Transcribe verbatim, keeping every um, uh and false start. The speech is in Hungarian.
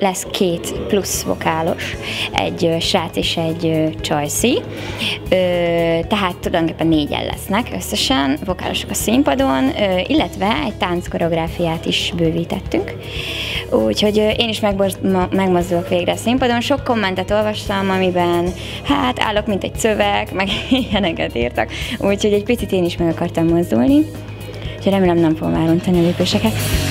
lesz két plusz vokálos, egy srác és egy csajszi, tehát tulajdonképpen négyen lesznek összesen vokálosok a színpadon, illetve egy tánckoreográfiát is bővítettünk. Úgyhogy én is megmozdulok végre a színpadon. Sok kommentet olvastam, amiben hát állok, mint egy szöveg, meg ilyeneket írtak, úgyhogy egy picit én is meg akartam mozdulni. Úgyhogy remélem nem fogom elrontani a lépéseket.